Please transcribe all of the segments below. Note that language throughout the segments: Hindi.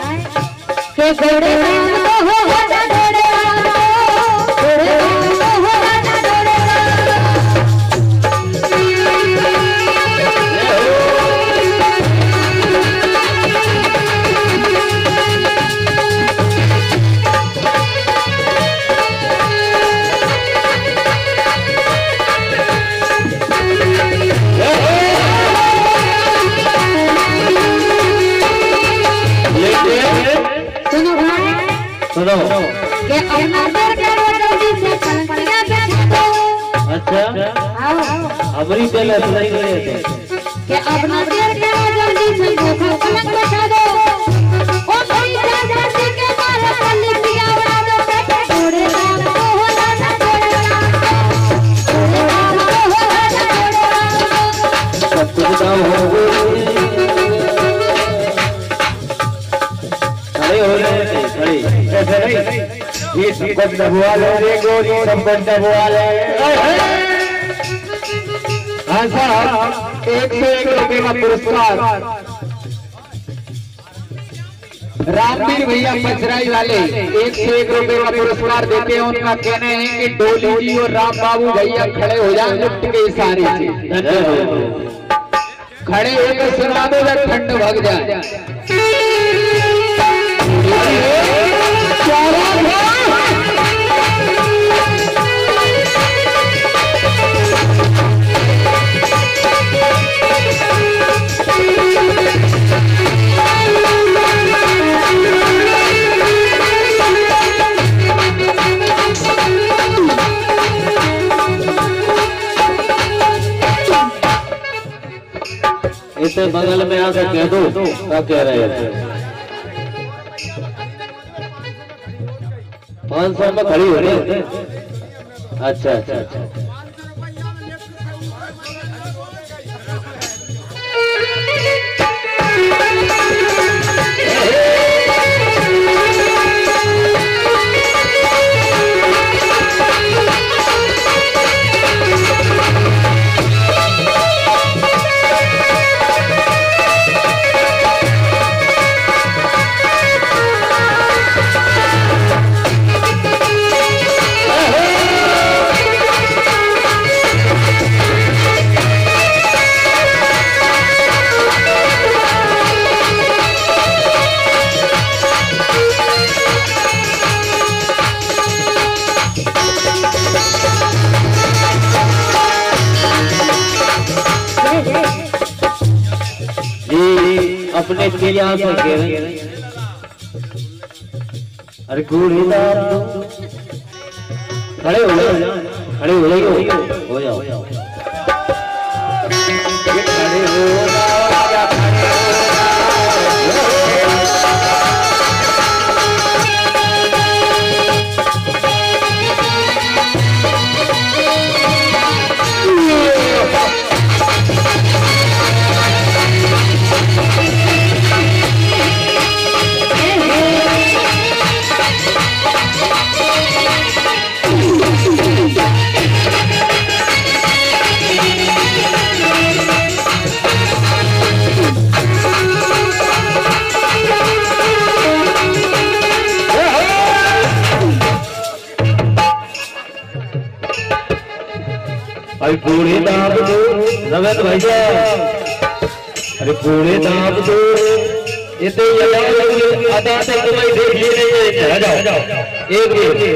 के घोड़े सुनो के अपना दर करो जल्दी से पलंगिया पे दो। अच्छा हमारी पहले सुनाई गई है के अपना दर करो जल्दी से पलंग बिछा दो। ओ भाई जाति के मारे पलंगिया उड़ा दो। थोड़े राम को होला ना थोड़े राम को सब कुछ दाम हो ये संपत दबुआ ले गोरी संपत दबुआ ले। हाँ साहब 101 रुपए का पुरस्कार रामवीर भैया पचराई वाले 101 रुपए का पुरस्कार देते हैं। उनका कहना है कि डोली जी और राम बाबू भैया खड़े हो जाए लिफ्ट के इशारे से। खड़े होकर सुना दो जब ठंड भग जाए। इसे बगल में आकर कह दो क्या कह रहे हैं। 500 में खड़ी हो रही। अच्छा अच्छा अच्छा अपने किया अरे कूड़ीदार खड़े हो जाओ खड़े हो जाओ खड़े हो अरे पूरे दाब दो रवत भैया। अरे पूरे दाब दो इतने अदा से तुम्हें देख लिए नहीं जाओ एक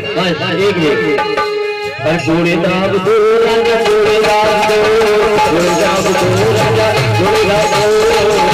अरे पूरे दाब दो पूरे दाब दो पूरे दाब दो पूरे दाब दो